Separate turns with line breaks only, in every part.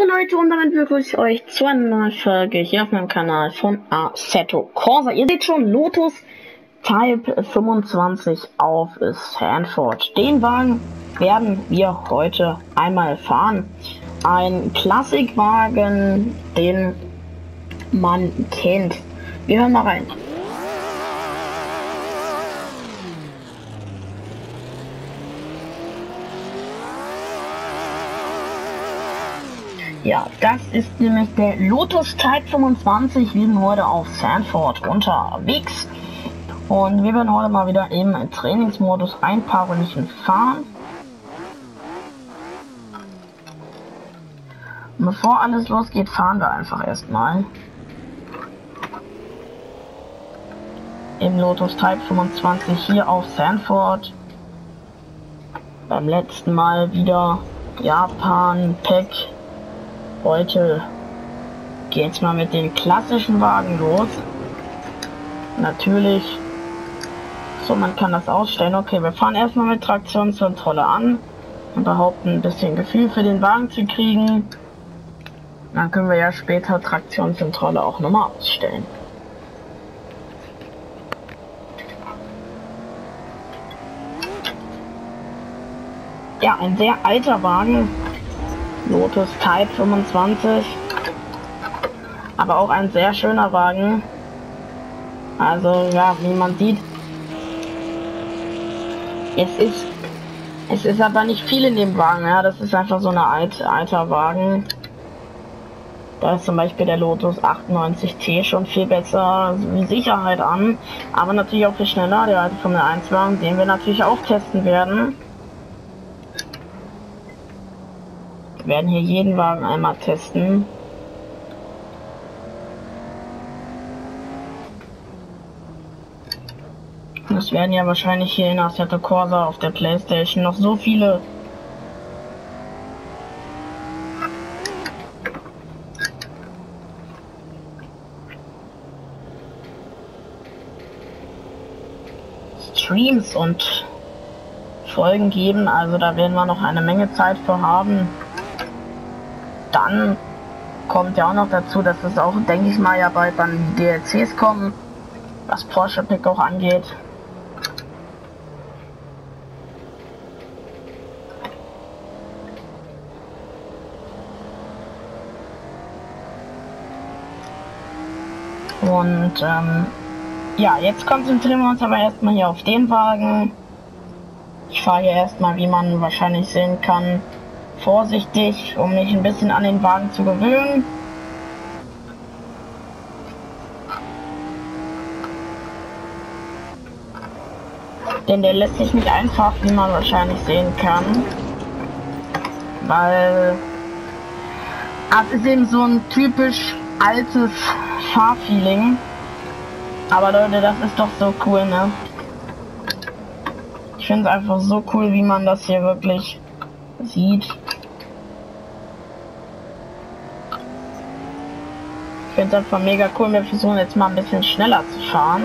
Moin Leute, und damit begrüße ich euch zu einer neuen Folge hier auf meinem Kanal von Assetto Corsa. Ihr seht schon, Lotus Type 25 auf Sanford. Den Wagen werden wir heute einmal fahren. Ein Klassikwagen, den man kennt. Wir hören mal rein. Ja, das ist nämlich der Lotus Type 25. Wir sind heute auf Sanford unterwegs. Und wir werden heute mal wieder im Trainingsmodus ein paar Runden fahren. Und bevor alles losgeht, fahren wir einfach erstmal im Lotus Type 25 hier auf Sanford. Beim letzten Mal wieder Japan Pack. Heute geht's mal mit den klassischen Wagen los. Natürlich, so man kann das ausstellen. Okay, wir fahren erstmal mit Traktionskontrolle an und behaupten ein bisschen Gefühl für den Wagen zu kriegen. Dann können wir ja später Traktionskontrolle auch nochmal ausstellen. Ja, ein sehr alter Wagen. Lotus Type 25, aber auch ein sehr schöner Wagen. Also ja, wie man sieht, es ist aber nicht viel in dem Wagen. Ja, das ist einfach so eine alter Wagen. Da ist zum Beispiel der Lotus 98T schon viel besser wie Sicherheit an, aber natürlich auch viel schneller. Der alte Formel 1 Wagen, den wir natürlich auch testen werden. Wir werden hier jeden Wagen einmal testen. Und es werden ja wahrscheinlich hier in Assetto Corsa auf der PlayStation noch so viele Streams und Folgen geben. Also da werden wir noch eine Menge Zeit für haben. Dann kommt ja auch noch dazu, dass es auch, denke ich mal, ja bald dann DLCs kommen, was Porsche Pick auch angeht. Und ja, jetzt konzentrieren wir uns aber erstmal hier auf den Wagen. Ich fahre hier erstmal, wie man wahrscheinlich sehen kann, vorsichtig, um mich ein bisschen an den Wagen zu gewöhnen. Denn der lässt sich nicht einfach, wie man wahrscheinlich sehen kann. Weil es ist eben so ein typisch altes Fahrfeeling. Aber Leute, das ist doch so cool, ne? Ich finde es einfach so cool, wie man das hier wirklich sieht. Ich finde es einfach mega cool. Wir versuchen jetzt mal ein bisschen schneller zu fahren.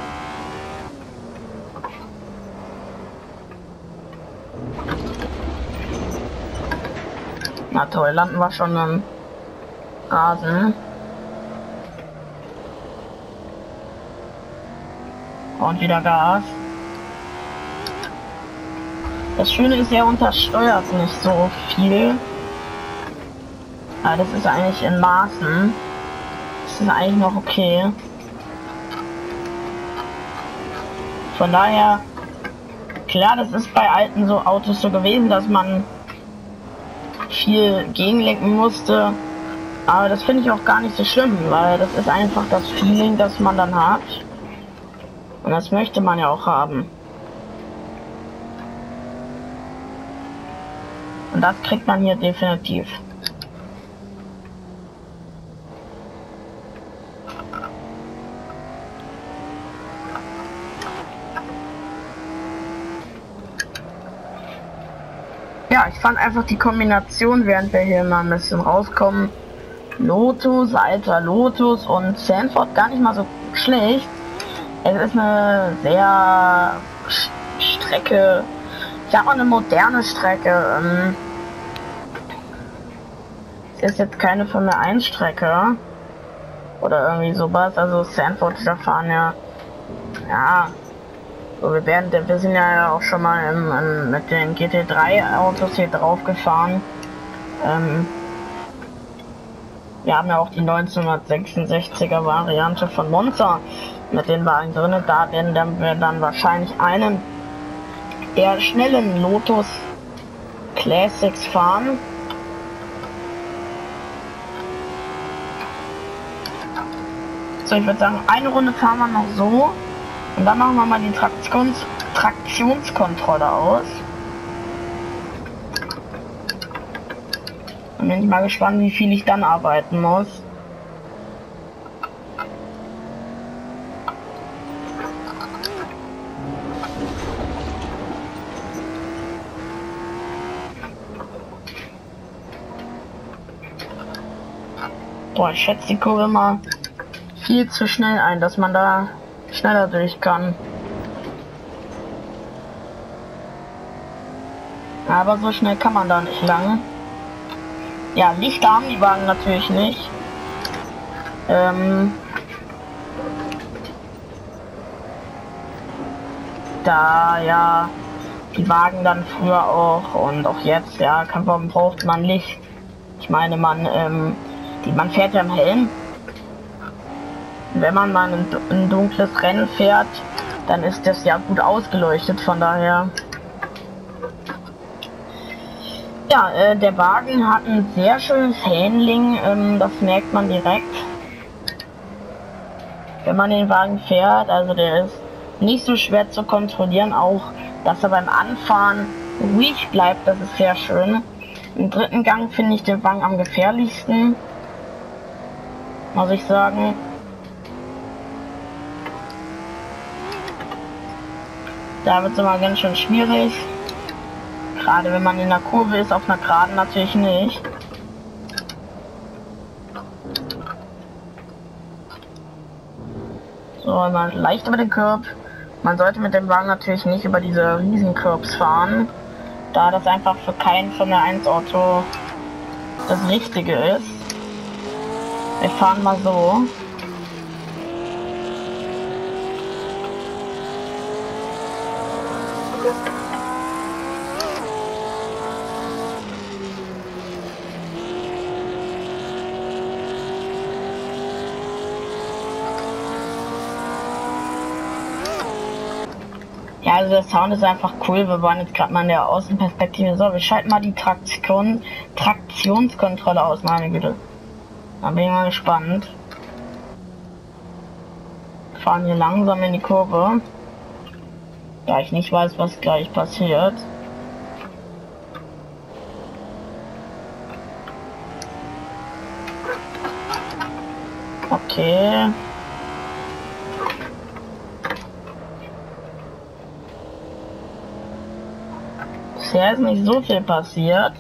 Na toll, landen wir schon im Rasen. Und wieder Gas. Das Schöne ist, er untersteuert nicht so viel. Aber das ist eigentlich in Maßen. Das ist eigentlich noch okay. Von daher, klar, das ist bei alten so Autos so gewesen, dass man viel gegenlenken musste. Aber das finde ich auch gar nicht so schlimm, weil das ist einfach das Feeling, das man dann hat. Und das möchte man ja auch haben. Und das kriegt man hier definitiv. Ja, ich fand einfach die Kombination, während wir hier mal ein bisschen rauskommen, Lotus, alter Lotus und Sanford gar nicht mal so schlecht. Es ist eine sehr Strecke, ich sag mal eine moderne Strecke. ist jetzt keine Formel 1 Strecke. Oder irgendwie sowas. Also Zandvoort, da fahren ja. Ja. So, wir sind ja auch schon mal mit den GT3 Autos hier drauf gefahren. Wir haben ja auch die 1966er Variante von Monza mit den Wagen drin. Da werden wir dann wahrscheinlich einen der schnellen Lotus Classics fahren. So, ich würde sagen, eine Runde fahren wir noch so. Und dann machen wir mal die Traktionskontrolle aus. Und bin ich mal gespannt, wie viel ich dann arbeiten muss. Boah, ich schätze die Kurve mal viel zu schnell ein, dass man da schneller durch kann. Aber so schnell kann man da nicht lang. Ja, Licht haben die Wagen natürlich nicht. Da ja die Wagen dann früher auch und auch jetzt, ja, braucht man Licht. Ich meine, man fährt ja im Helm. Wenn man mal ein dunkles Rennen fährt, dann ist das ja gut ausgeleuchtet, von daher. Ja, der Wagen hat ein sehr schönes Handling, das merkt man direkt, wenn man den Wagen fährt. Also der ist nicht so schwer zu kontrollieren, auch dass er beim Anfahren ruhig bleibt, das ist sehr schön. Im dritten Gang finde ich den Wagen am gefährlichsten, muss ich sagen. Da wird es immer ganz schön schwierig. Gerade wenn man in der Kurve ist, auf einer Geraden natürlich nicht. So, man leicht über den Curb. Man sollte mit dem Wagen natürlich nicht über diese riesen Curbs fahren, da das einfach für kein Formel 1 Auto das Richtige ist. Wir fahren mal so. Ja, also der Sound ist einfach cool. Wir waren jetzt gerade mal in der Außenperspektive. So, wir schalten mal die Traktionskontrolle aus, meine Güte. Da bin ich mal gespannt. Wir fahren hier langsam in die Kurve. Da ich nicht weiß, was gleich passiert. Okay. Bisher ist nicht so viel passiert.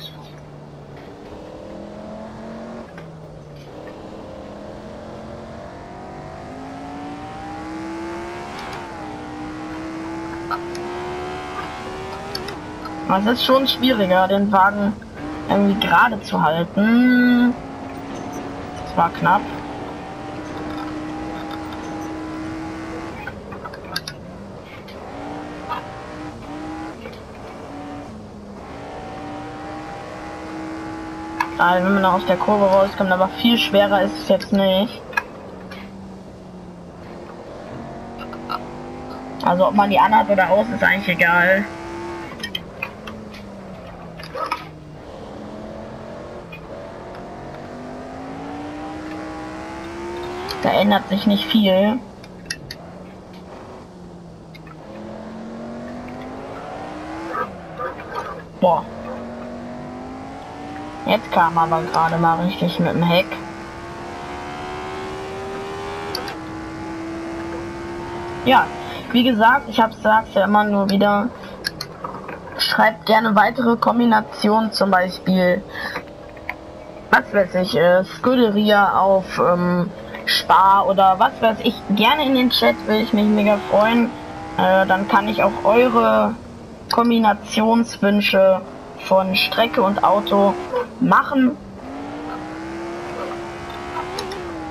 Es ist schon schwieriger, den Wagen irgendwie gerade zu halten. Das war knapp. Also wenn man aus der Kurve rauskommt, aber viel schwerer ist es jetzt nicht. Also ob man die anhat oder aus, ist eigentlich egal. Da ändert sich nicht viel. Boah. Jetzt kam aber gerade mal richtig mit dem Heck. Ja, wie gesagt, sag's ja immer nur wieder. Schreibt gerne weitere Kombinationen, zum Beispiel, was weiß ich, Scuderia auf Spa oder was weiß ich, gerne in den Chat, würde ich mich mega freuen. Dann kann ich auch eure Kombinationswünsche von Strecke und Auto machen.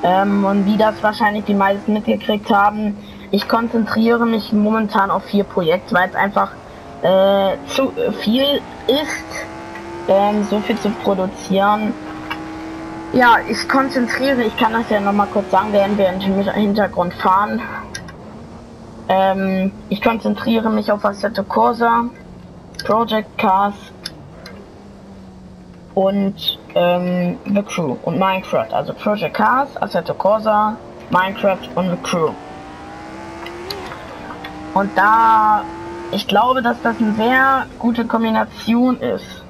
Und wie das wahrscheinlich die meisten mitgekriegt haben, ich konzentriere mich momentan auf 4 Projekte, weil es einfach zu viel ist, so viel zu produzieren. Ja, ich konzentriere, ich kann das ja noch mal kurz sagen, während wir im Hintergrund fahren. Ich konzentriere mich auf Assetto Corsa, Project Cars und The Crew und Minecraft. Also Project Cars, Assetto Corsa, Minecraft und The Crew. Und da, ich glaube, dass das eine sehr gute Kombination ist.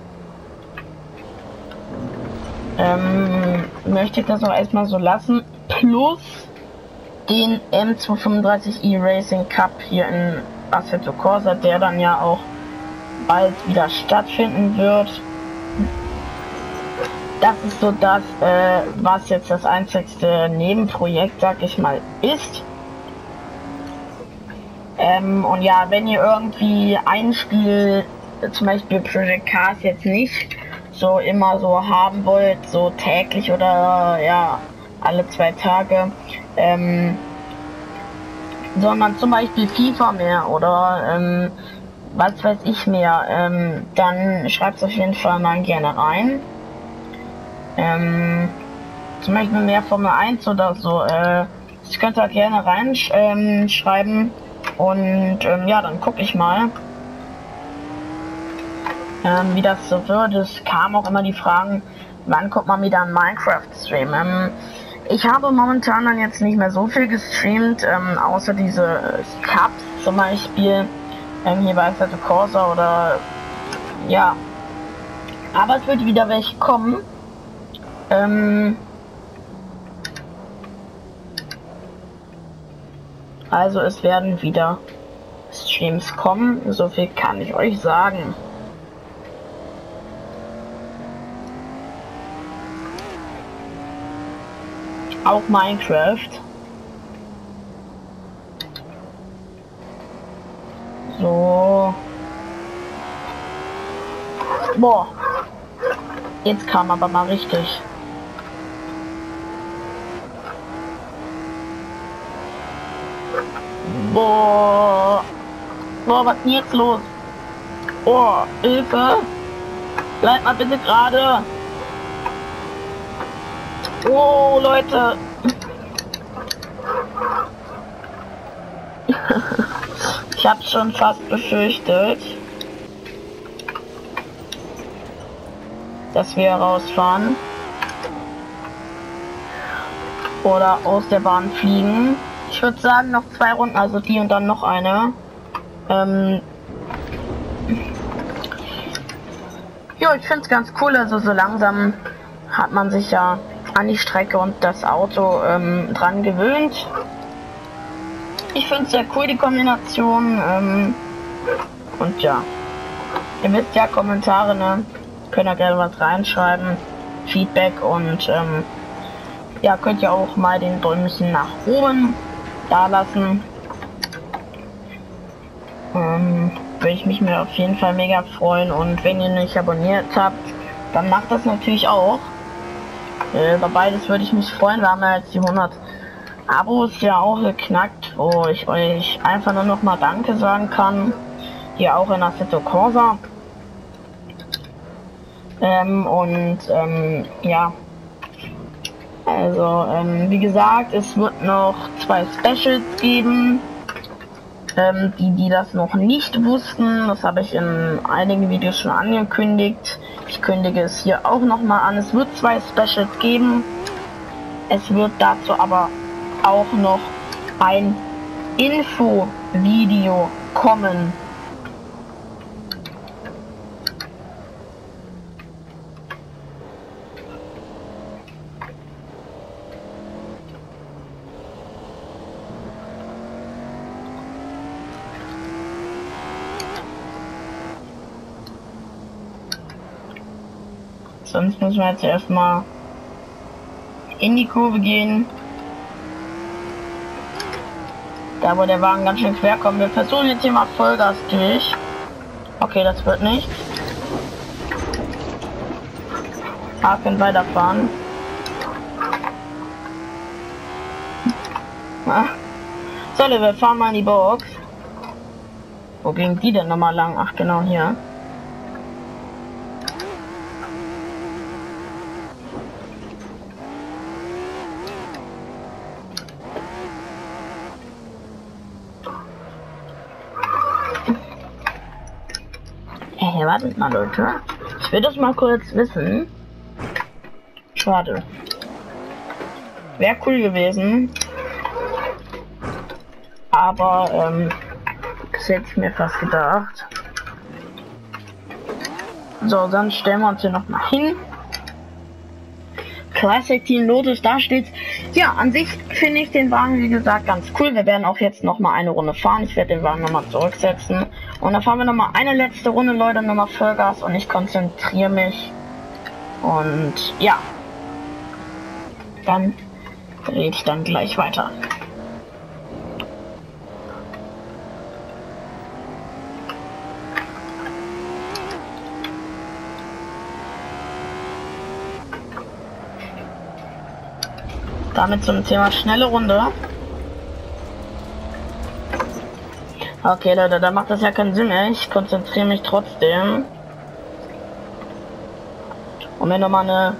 Möchte ich das auch erstmal so lassen. Plus den M235i Racing Cup hier in Assetto Corsa, der dann ja auch bald wieder stattfinden wird. Das ist so das, was jetzt das einzigste Nebenprojekt, sag ich mal, ist. Und ja, wenn ihr irgendwie ein Spiel, zum Beispiel Project Cars, jetzt nicht so immer so haben wollt, so täglich oder ja alle 2 Tage, sondern zum Beispiel FIFA mehr oder was weiß ich mehr, dann schreibt es auf jeden Fall mal gerne rein. Zum Beispiel mehr Formel 1 oder so, das könnt ihr gerne reinschreiben und ja, dann gucke ich mal, wie das so wird. Es kamen auch immer die Fragen, wann kommt man wieder an Minecraft streamen. Ich habe momentan dann jetzt nicht mehr so viel gestreamt, außer diese Cups zum Beispiel, hier bei Assetto Corsa oder ja, aber es wird wieder welche kommen. Also es werden wieder Streams kommen, so viel kann ich euch sagen. Auch Minecraft. So. Boah. Jetzt kam aber mal richtig. Boah. Boah, was ist denn jetzt los? Oh, Hilfe. Bleib mal bitte gerade. Oh, Leute. Ich hab's schon fast befürchtet, dass wir rausfahren oder aus der Bahn fliegen. Ich würde sagen, noch 2 Runden, also die und dann noch eine. Ja, ich finde es ganz cool, also so langsam hat man sich ja an die Strecke und das Auto dran gewöhnt. Ich finde es sehr cool, die Kombination. Und ja, ihr wisst ja, Kommentare, ne? Könnt ihr gerne was reinschreiben, Feedback und ja, könnt ihr auch mal den Däumchen nach oben da lassen. Würde ich mich mir auf jeden Fall mega freuen, und wenn ihr nicht abonniert habt, dann macht das natürlich auch. Über beides würde ich mich freuen. Wir haben ja jetzt die 100 Abos ja auch geknackt, wo ich euch einfach nur noch mal Danke sagen kann. Hier auch in Assetto Corsa. Ja. Also, wie gesagt, es wird noch 2 Specials geben. Die das noch nicht wussten, das habe ich in einigen Videos schon angekündigt. Ich kündige es hier auch noch mal an. Es wird 2 Specials geben. Es wird dazu aber auch noch ein Info-Video kommen. Sonst müssen wir jetzt erstmal in die Kurve gehen. Da wo der Wagen ganz schön quer kommt. Wir versuchen jetzt hier mal Vollgas durch. Okay, das wird nicht. Ah, können weiterfahren. Ah. So, wir fahren mal in die Box. Wo ging die denn nochmal lang? Ach, genau hier. Hey, wartet mal, Leute. Ich will das mal kurz wissen. Schade. Wäre cool gewesen. Aber, das hätte ich mir fast gedacht. So, dann stellen wir uns hier noch mal hin. Classic Team Lotus, da steht's. Ja, an sich finde ich den Wagen, wie gesagt, ganz cool. Wir werden auch jetzt noch mal eine Runde fahren. Ich werde den Wagen noch mal zurücksetzen. Und dann fahren wir noch mal eine letzte Runde, Leute, noch mal Vollgas. Und ich konzentriere mich. Und ja. Dann rede ich dann gleich weiter. Damit zum Thema schnelle Runde. Okay, Leute, da macht das ja keinen Sinn mehr. Ich konzentriere mich trotzdem. Um mir nochmal eine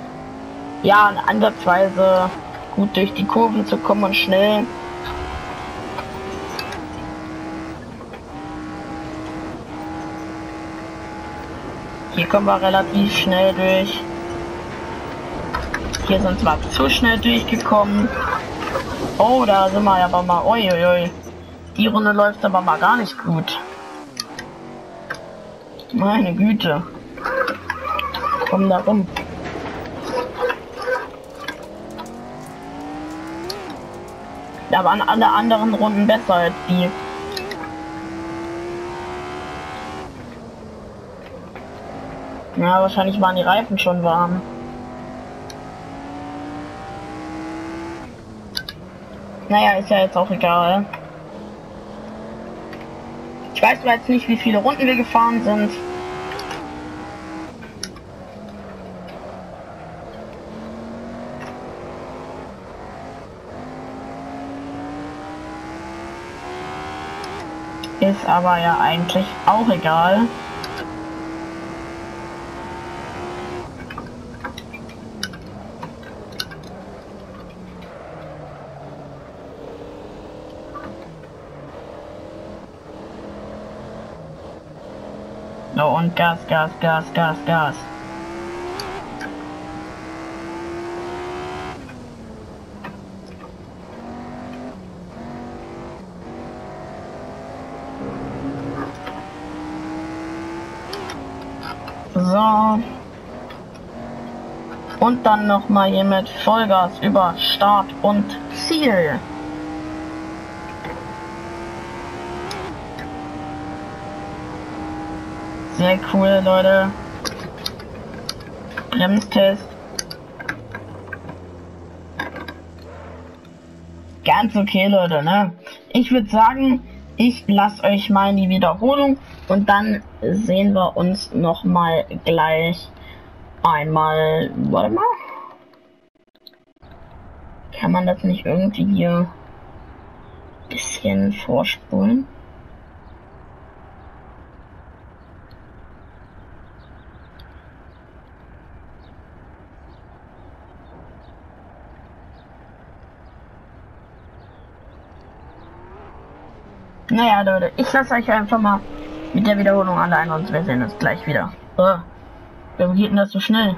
Ansatzweise gut durch die Kurven zu kommen und schnell. Hier kommen wir relativ schnell durch. Hier sind wir zu schnell durchgekommen. Oh, da sind wir aber mal. Uiuiui. Die Runde läuft aber mal gar nicht gut. Meine Güte. Komm da rum. Da waren alle anderen Runden besser als die. Ja, wahrscheinlich waren die Reifen schon warm. Naja, ist ja jetzt auch egal. Ich weiß zwar jetzt nicht, wie viele Runden wir gefahren sind. Ist aber ja eigentlich auch egal. So, und Gas, Gas, Gas, Gas, Gas. So. Und dann noch mal hier mit Vollgas über Start und Ziel. Sehr cool, Leute. Bremstest. Ganz okay, Leute, ne? Ich würde sagen, ich lasse euch mal in die Wiederholung und dann sehen wir uns noch mal gleich einmal. Warte mal. Kann man das nicht irgendwie hier ein bisschen vorspulen? Naja, Leute, ich lasse euch einfach mal mit der Wiederholung allein und wir sehen uns gleich wieder. Warum geht denn das so schnell?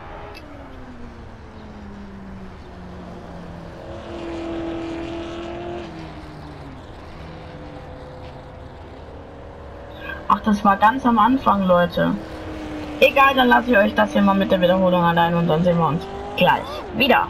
Ach, das war ganz am Anfang, Leute. Egal, dann lasse ich euch das hier mal mit der Wiederholung allein und dann sehen wir uns gleich wieder.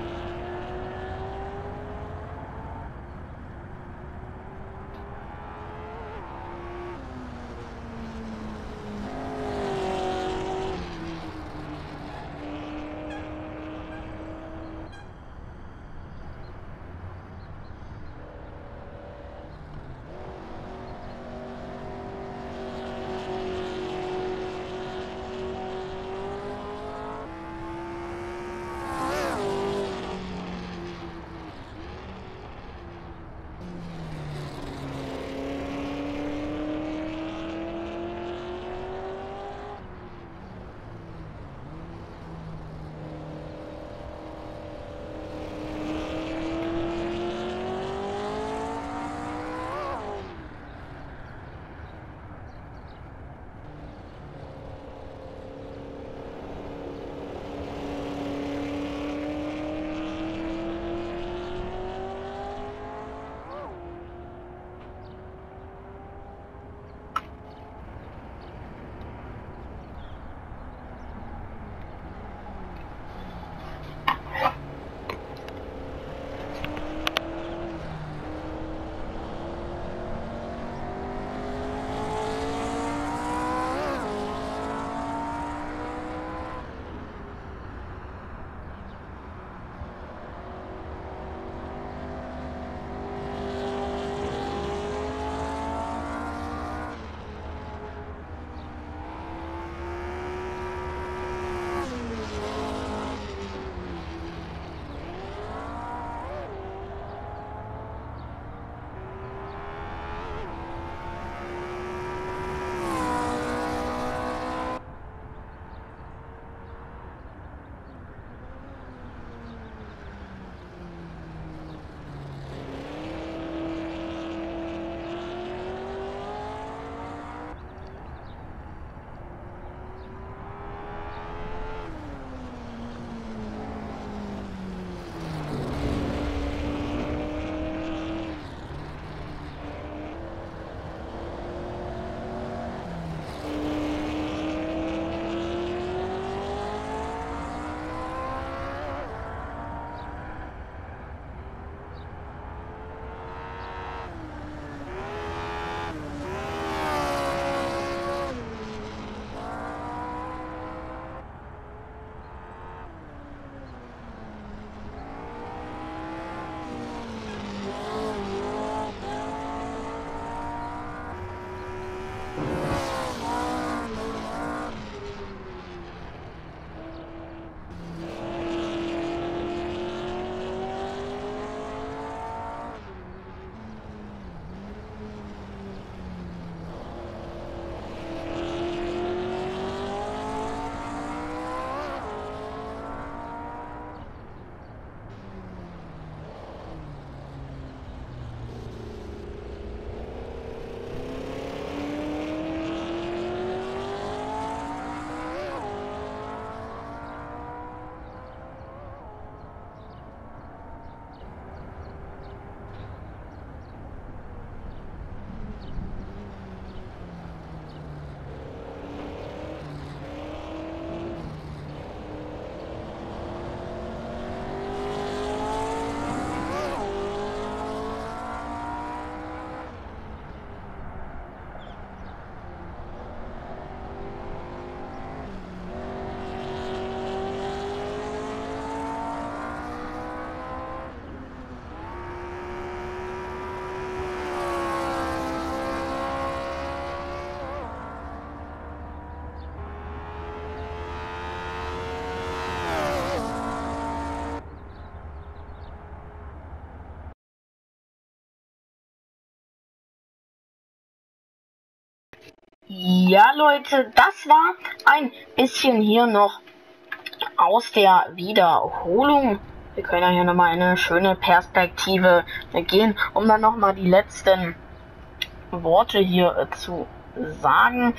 Ja, Leute, das war ein bisschen hier noch aus der Wiederholung. Wir können ja hier nochmal eine schöne Perspektive gehen, um dann nochmal die letzten Worte hier zu sagen.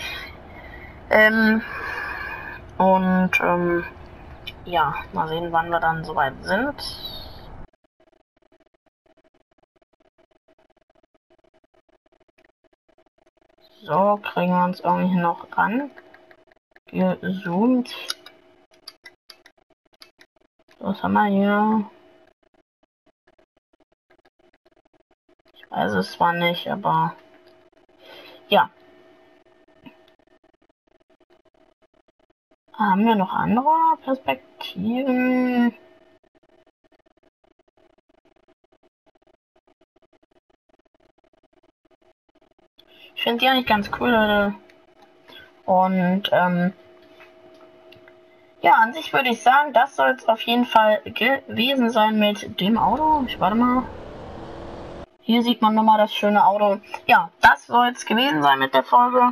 Ja, mal sehen, wann wir dann soweit sind. So, kriegen wir uns irgendwie noch ran gezoomt. Was haben wir hier? Ich weiß es zwar nicht, aber ja. Haben wir noch andere Perspektiven? Ich finde die eigentlich ganz cool, Leute. Und ja, an sich würde ich sagen, das soll es auf jeden Fall gewesen sein mit dem Auto. Warte mal. Hier sieht man nochmal das schöne Auto. Ja, das soll es gewesen sein mit der Folge.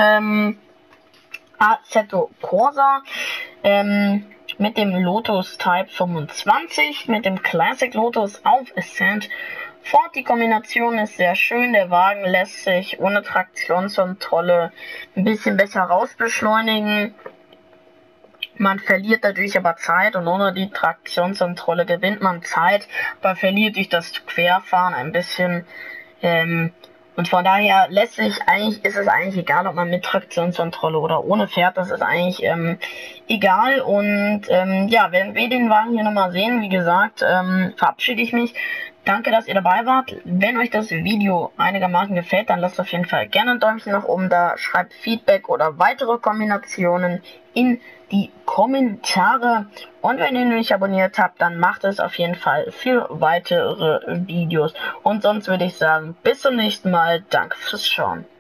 Assetto Corsa. Mit dem Lotus Type 25, mit dem Classic Lotus auf Ascent Ford. Die Kombination ist sehr schön. Der Wagen lässt sich ohne Traktionskontrolle ein bisschen besser rausbeschleunigen. Man verliert dadurch aber Zeit, und ohne die Traktionskontrolle gewinnt man Zeit, aber verliert durch das Querfahren ein bisschen. Und von daher ist es eigentlich egal, ob man mit Traktionskontrolle oder ohne fährt. Das ist eigentlich egal. Und ja, wenn wir den Wagen hier nochmal sehen, wie gesagt, verabschiede ich mich. Danke, dass ihr dabei wart. Wenn euch das Video einigermaßen gefällt, dann lasst auf jeden Fall gerne ein Däumchen nach oben da. Schreibt Feedback oder weitere Kombinationen in die Kommentare. Und wenn ihr nicht abonniert habt, dann macht es auf jeden Fall für weitere Videos. Und sonst würde ich sagen, bis zum nächsten Mal. Danke fürs Schauen.